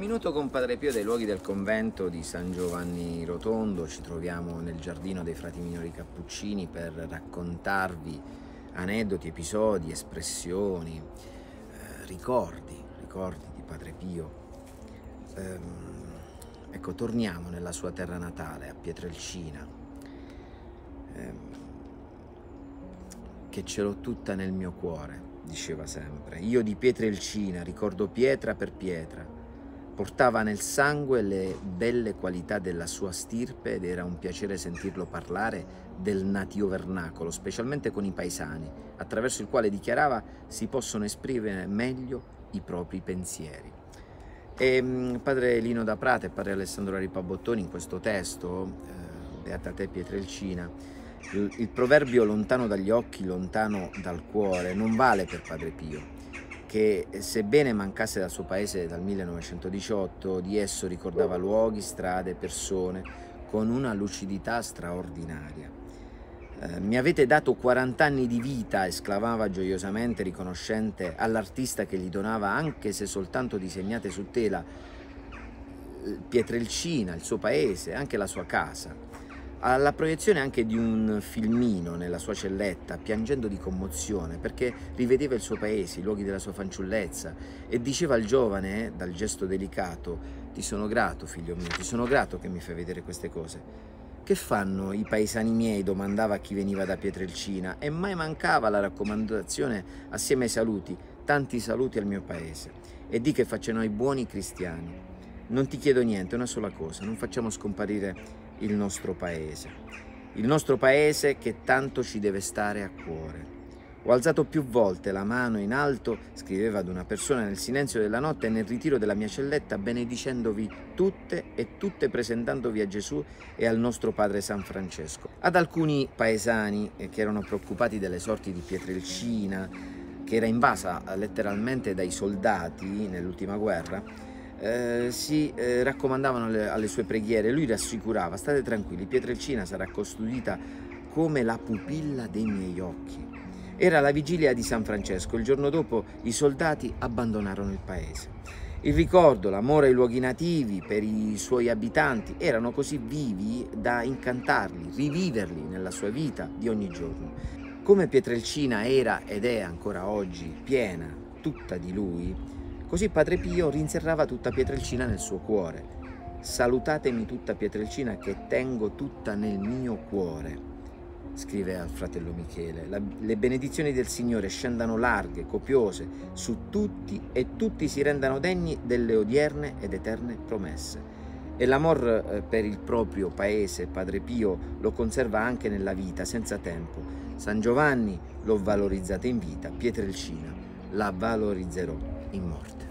Minuto con Padre Pio dai luoghi del convento di San Giovanni Rotondo. Ci troviamo nel giardino dei frati minori cappuccini per raccontarvi aneddoti, episodi, espressioni, ricordi di Padre Pio. Ecco, torniamo nella sua terra natale, a Pietrelcina, che ce l'ho tutta nel mio cuore, diceva sempre. Io di Pietrelcina ricordo pietra per pietra. Portava nel sangue le belle qualità della sua stirpe ed era un piacere sentirlo parlare del natio vernacolo, specialmente con i paesani, attraverso il quale dichiarava si possono esprimere meglio i propri pensieri. E padre Lino da Prata e padre Alessandro Ripabottoni in questo testo, Beata te Pietrelcina, il proverbio lontano dagli occhi, lontano dal cuore, non vale per Padre Pio, che sebbene mancasse dal suo paese dal 1918, di esso ricordava luoghi, strade, persone, con una lucidità straordinaria. Mi avete dato 40 anni di vita, esclamava gioiosamente, riconoscente all'artista che gli donava, anche se soltanto disegnate su tela, Pietrelcina, il suo paese, anche la sua casa. Alla proiezione anche di un filmino nella sua celletta, piangendo di commozione, perché rivedeva il suo paese, i luoghi della sua fanciullezza, e diceva al giovane, dal gesto delicato: ti sono grato, figlio mio, ti sono grato che mi fai vedere queste cose. Che fanno i paesani miei? Domandava a chi veniva da Pietrelcina, e mai mancava la raccomandazione assieme ai saluti: tanti saluti al mio paese, e di che facciano i buoni cristiani. Non ti chiedo niente, una sola cosa: non facciamo scomparire il nostro paese che tanto ci deve stare a cuore. Ho alzato più volte la mano in alto, scriveva ad una persona, nel silenzio della notte e nel ritiro della mia celletta, benedicendovi tutte e tutte presentandovi a Gesù e al nostro padre San Francesco. Ad alcuni paesani che erano preoccupati delle sorti di Pietrelcina, che era invasa letteralmente dai soldati nell'ultima guerra, si raccomandavano alle sue preghiere. Lui rassicurava: state tranquilli, Pietrelcina sarà custodita come la pupilla dei miei occhi. Era la vigilia di San Francesco, il giorno dopo i soldati abbandonarono il paese. Il ricordo, l'amore ai luoghi nativi per i suoi abitanti erano così vivi da incantarli, riviverli nella sua vita di ogni giorno. Come Pietrelcina era ed è ancora oggi piena tutta di lui, così Padre Pio rinserrava tutta Pietrelcina nel suo cuore. Salutatemi tutta Pietrelcina che tengo tutta nel mio cuore, scrive al fratello Michele. Le benedizioni del Signore scendano larghe, copiose, su tutti e tutti si rendano degni delle odierne ed eterne promesse. E l'amor per il proprio paese Padre Pio lo conserva anche nella vita, senza tempo. San Giovanni l'ho valorizzata in vita, Pietrelcina la valorizzerò in morte.